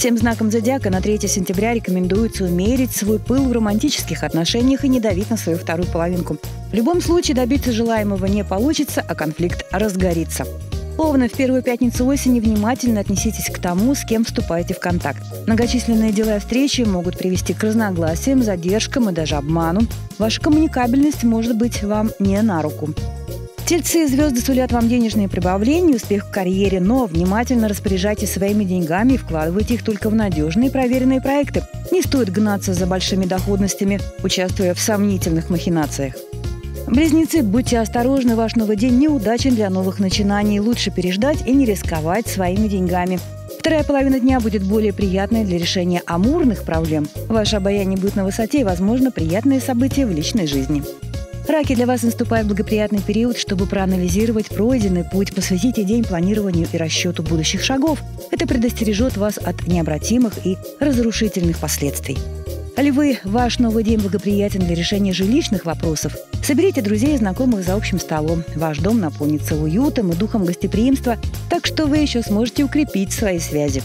Всем знакам зодиака на 3 сентября рекомендуется умерить свой пыл в романтических отношениях и не давить на свою вторую половинку. В любом случае добиться желаемого не получится, а конфликт разгорится. Овны, в первую пятницу осени внимательно отнеситесь к тому, с кем вступаете в контакт. Многочисленные дела и встречи могут привести к разногласиям, задержкам и даже обману. Ваша коммуникабельность может быть вам не на руку. Тельцы, звезды сулят вам денежные прибавления, успех в карьере, но внимательно распоряжайтесь своими деньгами и вкладывайте их только в надежные и проверенные проекты. Не стоит гнаться за большими доходностями, участвуя в сомнительных махинациях. Близнецы, будьте осторожны, ваш новый день неудачен для новых начинаний. Лучше переждать и не рисковать своими деньгами. Вторая половина дня будет более приятной для решения амурных проблем. Ваше обаяние будет на высоте и, возможно, приятные события в личной жизни. Раки, для вас наступает благоприятный период, чтобы проанализировать пройденный путь, посвятите день планированию и расчету будущих шагов. Это предостережет вас от необратимых и разрушительных последствий. Львы, ваш новый день благоприятен для решения жилищных вопросов. Соберите друзей и знакомых за общим столом. Ваш дом наполнится уютом и духом гостеприимства, так что вы еще сможете укрепить свои связи.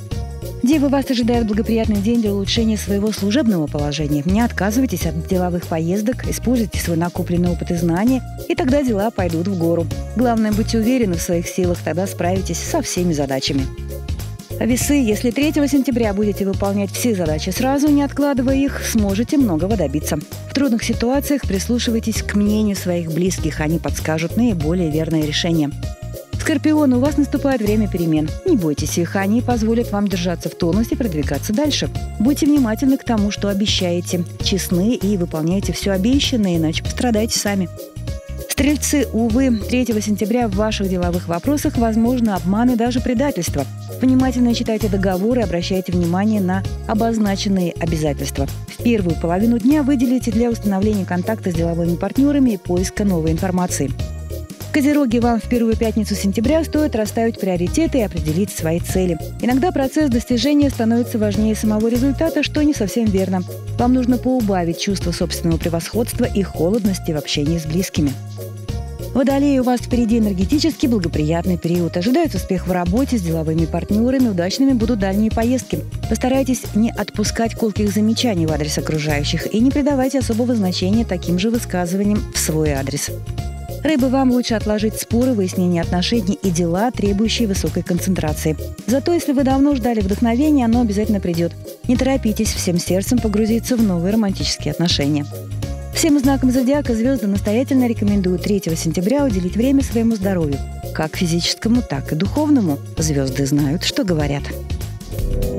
Девы, вас ожидает благоприятный день для улучшения своего служебного положения. Не отказывайтесь от деловых поездок, используйте свой накопленный опыт и знания, и тогда дела пойдут в гору. Главное, будьте уверены в своих силах, тогда справитесь со всеми задачами. Весы, если 3 сентября будете выполнять все задачи сразу, не откладывая их, сможете многого добиться. В трудных ситуациях прислушивайтесь к мнению своих близких, они подскажут наиболее верное решение. Скорпион, у вас наступает время перемен. Не бойтесь их, они позволят вам держаться в тонусе и продвигаться дальше. Будьте внимательны к тому, что обещаете, честны и выполняйте все обещанное, иначе пострадаете сами. Стрельцы, увы, 3 сентября в ваших деловых вопросах возможны обман и даже предательство. Внимательно читайте договоры и обращайте внимание на обозначенные обязательства. В первую половину дня выделите для установления контакта с деловыми партнерами и поиска новой информации. Козероги, вам в первую пятницу сентября стоит расставить приоритеты и определить свои цели. Иногда процесс достижения становится важнее самого результата, что не совсем верно. Вам нужно поубавить чувство собственного превосходства и холодности в общении с близкими. Водолеи, у вас впереди энергетически благоприятный период. Ожидает успех в работе с деловыми партнерами, удачными будут дальние поездки. Постарайтесь не отпускать колких замечаний в адрес окружающих и не придавайте особого значения таким же высказываниям в свой адрес. Рыбы, вам лучше отложить споры, выяснение отношений и дела, требующие высокой концентрации. Зато, если вы давно ждали вдохновения, оно обязательно придет. Не торопитесь всем сердцем погрузиться в новые романтические отношения. Всем знакам зодиака звезды настоятельно рекомендуют 3 сентября уделить время своему здоровью. Как физическому, так и духовному. Звезды знают, что говорят.